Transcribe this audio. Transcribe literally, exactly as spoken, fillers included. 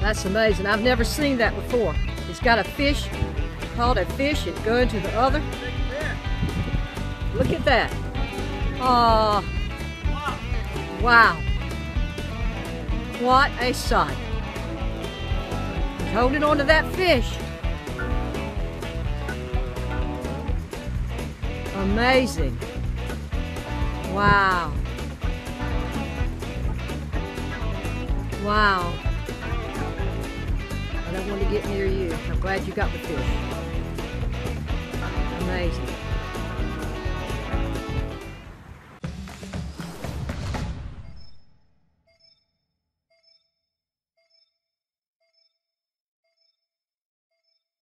That's amazing. I've never seen that before. It's got a fish, caught a fish, and go into the other. Look at that. Oh, wow. What a sight. He's holding on to that fish. Amazing. Wow. Wow. I don't want to get near you. I'm glad you got the fish. Amazing.